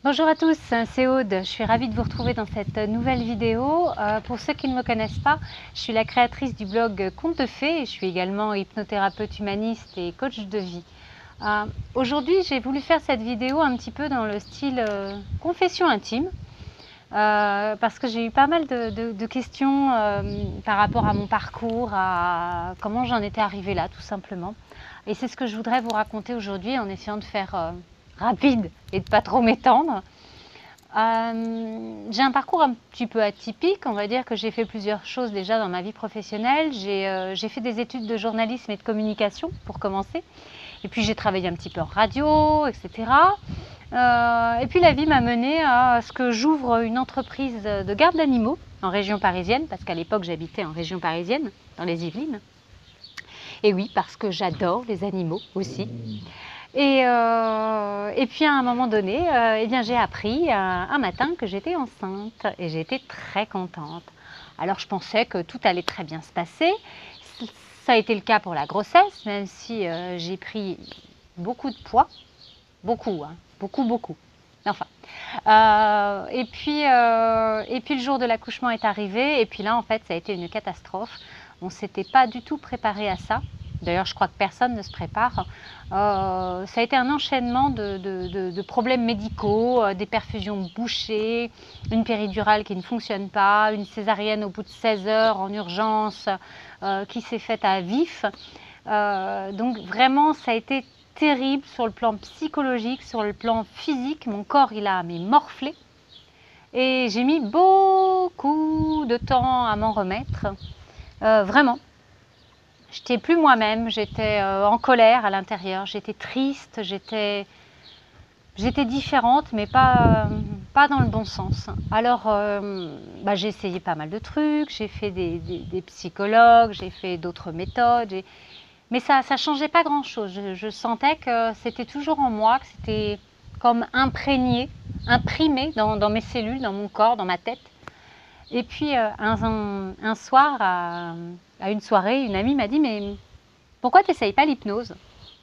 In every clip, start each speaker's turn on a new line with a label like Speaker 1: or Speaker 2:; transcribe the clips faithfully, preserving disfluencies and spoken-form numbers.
Speaker 1: Bonjour à tous, c'est Aude. Je suis ravie de vous retrouver dans cette nouvelle vidéo. Euh, pour ceux qui ne me connaissent pas, je suis la créatrice du blog Contes de Fées et je suis également hypnothérapeute humaniste et coach de vie. Euh, Aujourd'hui, j'ai voulu faire cette vidéo un petit peu dans le style euh, confession intime. Euh, parce que j'ai eu pas mal de, de, de questions euh, par rapport à mon parcours, à comment j'en étais arrivée là, tout simplement. Et c'est ce que je voudrais vous raconter aujourd'hui en essayant de faire euh, rapide et de pas trop m'étendre. Euh, j'ai un parcours un petit peu atypique, on va dire que j'ai fait plusieurs choses déjà dans ma vie professionnelle. J'ai euh, fait des études de journalisme et de communication pour commencer. Et puis j'ai travaillé un petit peu en radio, et cetera. Euh, et puis la vie m'a menée à ce que j'ouvre une entreprise de garde d'animaux en région parisienne, parce qu'à l'époque j'habitais en région parisienne, dans les Yvelines. Et oui, parce que j'adore les animaux aussi. Et, euh, et puis à un moment donné, euh, eh bien, j'ai appris un, un matin que j'étais enceinte et j'étais très contente. Alors je pensais que tout allait très bien se passer. Ça a été le cas pour la grossesse, même si euh, j'ai pris beaucoup de poids. Beaucoup, hein, beaucoup, beaucoup. Enfin. Euh, et, puis, euh, et puis le jour de l'accouchement est arrivé, et puis là, en fait, ça a été une catastrophe. On ne s'était pas du tout préparé à ça. D'ailleurs, je crois que personne ne se prépare. Euh, ça a été un enchaînement de, de, de, de problèmes médicaux, euh, des perfusions bouchées, une péridurale qui ne fonctionne pas, une césarienne au bout de seize heures en urgence euh, qui s'est faite à vif. Euh, donc vraiment, ça a été terrible sur le plan psychologique, sur le plan physique. Mon corps, il a mais morflé. Et j'ai mis beaucoup de temps à m'en remettre. Euh, vraiment. J'étais plus moi-même, j'étais euh, en colère à l'intérieur, j'étais triste, j'étais j'étais différente, mais pas, euh, pas dans le bon sens. Alors, euh, bah, j'ai essayé pas mal de trucs, j'ai fait des, des, des psychologues, j'ai fait d'autres méthodes, mais ça ne changeait pas grand-chose. Je, je sentais que c'était toujours en moi, que c'était comme imprégné, imprimé dans, dans mes cellules, dans mon corps, dans ma tête. Et puis euh, un, un, un soir, à, à une soirée, une amie m'a dit « Mais pourquoi tu n'essayes pas l'hypnose ?»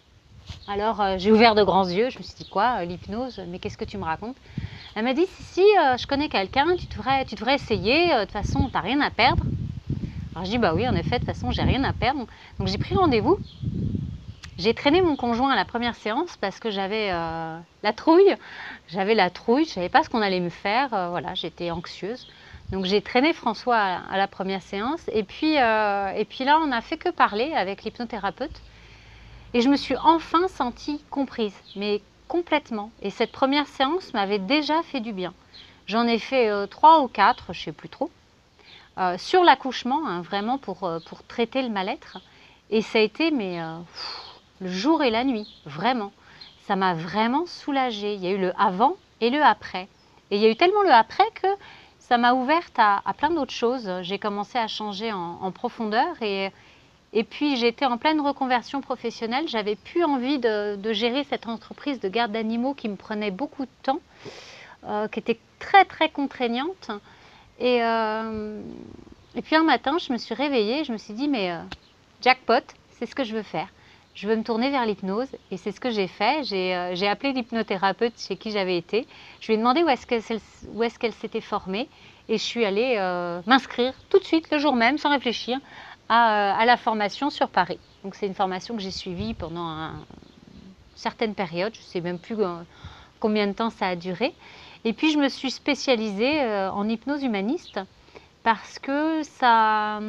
Speaker 1: Alors euh, j'ai ouvert de grands yeux, je me suis dit « Quoi, l'hypnose? Mais qu'est-ce que tu me racontes ?» Elle m'a dit « Si, si, euh, je connais quelqu'un, tu devrais, tu devrais essayer, euh, de toute façon, tu n'as rien à perdre. » Alors je dis « Bah oui, en effet, de toute façon, j'ai rien à perdre. » Donc j'ai pris rendez-vous. J'ai traîné mon conjoint à la première séance parce que j'avais euh, la trouille. J'avais la trouille, je ne savais pas ce qu'on allait me faire. Euh, voilà, j'étais anxieuse. Donc j'ai traîné François à, à la première séance. Et puis, euh, et puis là, on n'a fait que parler avec l'hypnothérapeute. Et je me suis enfin sentie comprise, mais complètement. Et cette première séance m'avait déjà fait du bien. J'en ai fait euh, trois ou quatre, je ne sais plus trop, euh, sur l'accouchement, hein, vraiment pour, euh, pour traiter le mal-être. Et ça a été, mais... Euh, pff, le jour et la nuit, vraiment. Ça m'a vraiment soulagée. Il y a eu le avant et le après. Et il y a eu tellement le après que ça m'a ouverte à, à plein d'autres choses. J'ai commencé à changer en, en profondeur et, et puis j'étais en pleine reconversion professionnelle. J'avais plus envie de, de gérer cette entreprise de garde d'animaux qui me prenait beaucoup de temps, euh, qui était très très contraignante. Et, euh, et puis un matin, je me suis réveillée, je me suis dit, mais euh, jackpot, c'est ce que je veux faire. Je veux me tourner vers l'hypnose et c'est ce que j'ai fait. J'ai euh, appelé l'hypnothérapeute chez qui j'avais été. Je lui ai demandé où est-ce qu'elle est qu'elle s'était formée et je suis allée euh, m'inscrire tout de suite, le jour même, sans réfléchir, à, à la formation sur Paris. Donc c'est une formation que j'ai suivie pendant un, une certaine période. Je ne sais même plus combien de temps ça a duré. Et puis je me suis spécialisée euh, en hypnose humaniste parce que ça,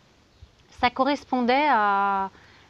Speaker 1: ça correspondait à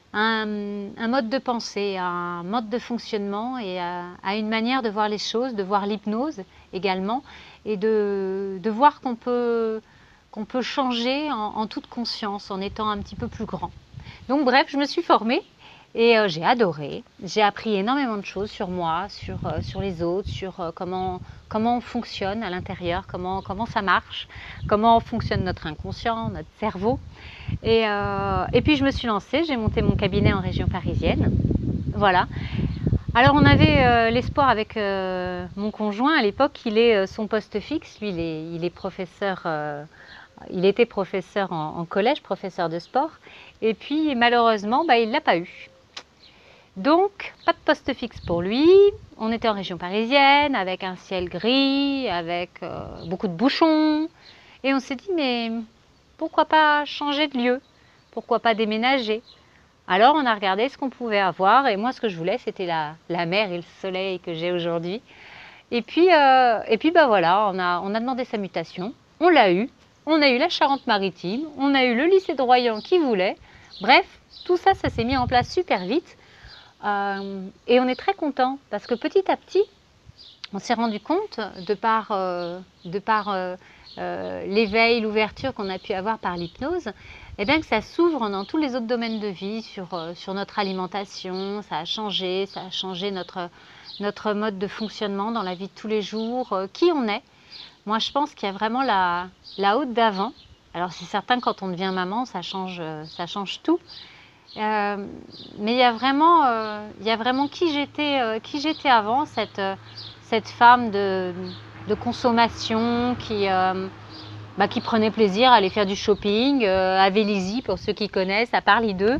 Speaker 1: Un, un mode de pensée, un mode de fonctionnement et à, à une manière de voir les choses, de voir l'hypnose également et de, de voir qu'on peut, qu'on peut changer en, en toute conscience, en étant un petit peu plus grand. Donc bref, je me suis formée et euh, j'ai adoré. J'ai appris énormément de choses sur moi, sur, euh, sur les autres, sur euh, comment, comment on fonctionne à l'intérieur, comment, comment ça marche, comment fonctionne notre inconscient, notre cerveau. Et, euh, et puis je me suis lancée, j'ai monté mon cabinet en région parisienne. Voilà. Alors on avait euh, l'espoir avec euh, mon conjoint à l'époque, il est euh, son poste fixe, lui il est, il est professeur, euh, il était professeur en, en collège, professeur de sport. Et puis malheureusement, bah, il ne l'a pas eu. Donc, pas de poste fixe pour lui. On était en région parisienne, avec un ciel gris, avec euh, beaucoup de bouchons. Et on s'est dit, mais pourquoi pas changer de lieu? Pourquoi pas déménager? Alors, on a regardé ce qu'on pouvait avoir. Et moi, ce que je voulais, c'était la, la mer et le soleil que j'ai aujourd'hui. Et puis, euh, et puis bah voilà, on a, on a demandé sa mutation. On l'a eu. On a eu la Charente-Maritime. On a eu le lycée de Royan qui voulait. Bref, tout ça, ça s'est mis en place super vite. Euh, et on est très content parce que petit à petit, on s'est rendu compte, de par, euh, de par euh, euh, l'éveil, l'ouverture qu'on a pu avoir par l'hypnose, eh bien que ça s'ouvre dans tous les autres domaines de vie, sur, euh, sur notre alimentation, ça a changé, ça a changé notre, notre mode de fonctionnement dans la vie de tous les jours, euh, qui on est. Moi, je pense qu'il y a vraiment la, la haute d'avant. Alors, c'est certain, quand on devient maman, ça change, ça change tout. Euh, mais il y a vraiment, euh, il y a vraiment qui j'étais, euh, qui j'étais avant, cette, euh, cette femme de, de consommation qui, euh, bah, qui prenait plaisir à aller faire du shopping, euh, à Vélizy pour ceux qui connaissent, à Paris deux, euh,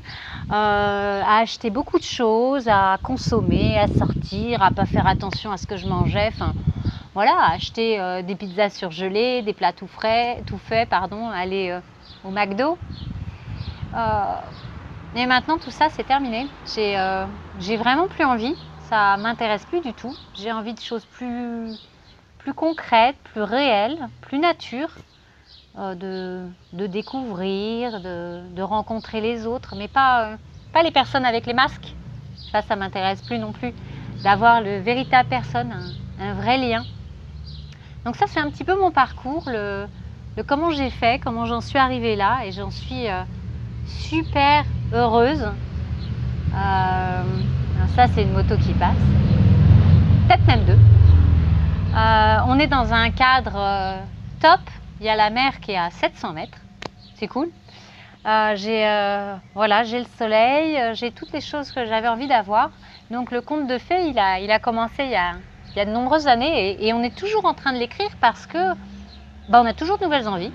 Speaker 1: à acheter beaucoup de choses, à consommer, à sortir, à pas faire attention à ce que je mangeais. Enfin, voilà, à acheter euh, des pizzas surgelées, des plats tout frais, tout faits, pardon, aller euh, au McDo. Euh, Et maintenant, tout ça, c'est terminé. J'ai euh, j'ai vraiment plus envie. Ça m'intéresse plus du tout. J'ai envie de choses plus, plus concrètes, plus réelles, plus nature, euh, de, de découvrir, de, de rencontrer les autres, mais pas, euh, pas les personnes avec les masques. Ça, ça m'intéresse plus non plus. D'avoir le véritable personne, un, un vrai lien. Donc ça, c'est un petit peu mon parcours, le, le comment j'ai fait, comment j'en suis arrivée là, et j'en suis euh, super heureuse. Euh, ça, c'est une moto qui passe, peut-être même deux. Euh, on est dans un cadre euh, top. Il y a la mer qui est à sept cents mètres, c'est cool. Euh, j'ai euh, voilà, j'ai le soleil, j'ai toutes les choses que j'avais envie d'avoir. Donc le conte de fées, il a, il a commencé il y a, il y a de nombreuses années, et, et on est toujours en train de l'écrire parce que bah, on a toujours de nouvelles envies.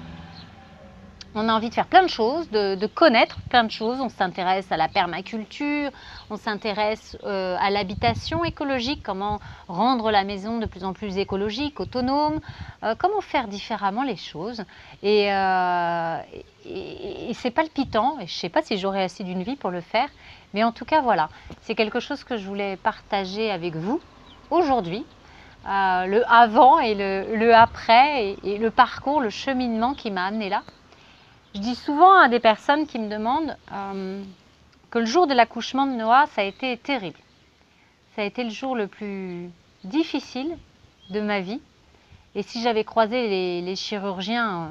Speaker 1: On a envie de faire plein de choses, de, de connaître plein de choses. On s'intéresse à la permaculture, on s'intéresse euh, à l'habitation écologique, comment rendre la maison de plus en plus écologique, autonome, euh, comment faire différemment les choses. Et, euh, et, et c'est palpitant, et je ne sais pas si j'aurai assez d'une vie pour le faire, mais en tout cas, voilà, c'est quelque chose que je voulais partager avec vous aujourd'hui. Euh, le avant et le, le après, et, et le parcours, le cheminement qui m'a amené là. Je dis souvent à des personnes qui me demandent euh, que le jour de l'accouchement de Noah, ça a été terrible. Ça a été le jour le plus difficile de ma vie. Et si j'avais croisé les, les chirurgiens euh,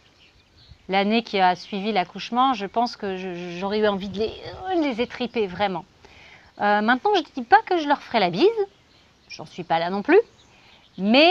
Speaker 1: l'année qui a suivi l'accouchement, je pense que j'aurais eu envie de les, de les étriper vraiment. Euh, maintenant, je ne dis pas que je leur ferai la bise. J'en suis pas là non plus. Mais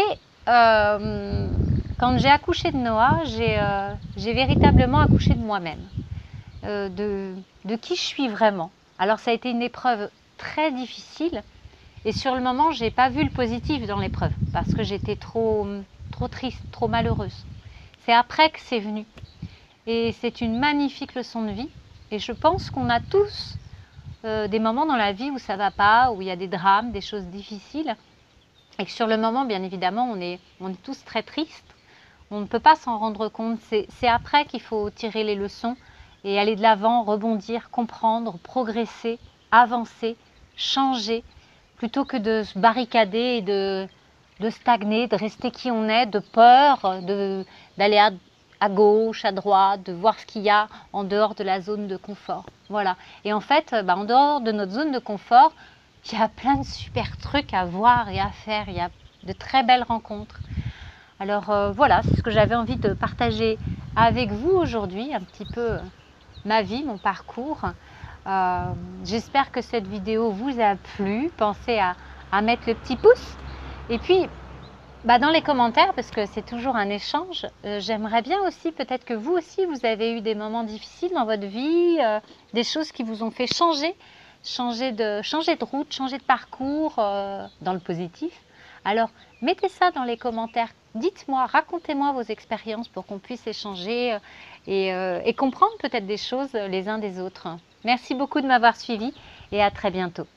Speaker 1: euh, quand j'ai accouché de Noah, j'ai euh, véritablement accouché de moi-même, euh, de, de qui je suis vraiment. Alors ça a été une épreuve très difficile, et sur le moment, je n'ai pas vu le positif dans l'épreuve, parce que j'étais trop, trop triste, trop malheureuse. C'est après que c'est venu. Et c'est une magnifique leçon de vie, et je pense qu'on a tous euh, des moments dans la vie où ça ne va pas, où il y a des drames, des choses difficiles, et que sur le moment, bien évidemment, on est, on est tous très tristes. On ne peut pas s'en rendre compte. C'est après qu'il faut tirer les leçons et aller de l'avant, rebondir, comprendre, progresser, avancer, changer, plutôt que de se barricader et de, de stagner, de rester qui on est, de peur, d'aller à, à gauche, à droite, de voir ce qu'il y a en dehors de la zone de confort. Voilà. Et en fait, bah, en dehors de notre zone de confort, il y a plein de super trucs à voir et à faire. Il y a de très belles rencontres. Alors euh, voilà, c'est ce que j'avais envie de partager avec vous aujourd'hui, un petit peu euh, ma vie, mon parcours. Euh, J'espère que cette vidéo vous a plu. Pensez à, à mettre le petit pouce. Et puis, bah, dans les commentaires, parce que c'est toujours un échange, euh, j'aimerais bien aussi, peut-être que vous aussi, vous avez eu des moments difficiles dans votre vie, euh, des choses qui vous ont fait changer, changer de, changer de route, changer de parcours, euh, dans le positif. Alors, mettez ça dans les commentaires. Dites-moi, racontez-moi vos expériences pour qu'on puisse échanger et, euh, et comprendre peut-être des choses les uns des autres. Merci beaucoup de m'avoir suivi et à très bientôt.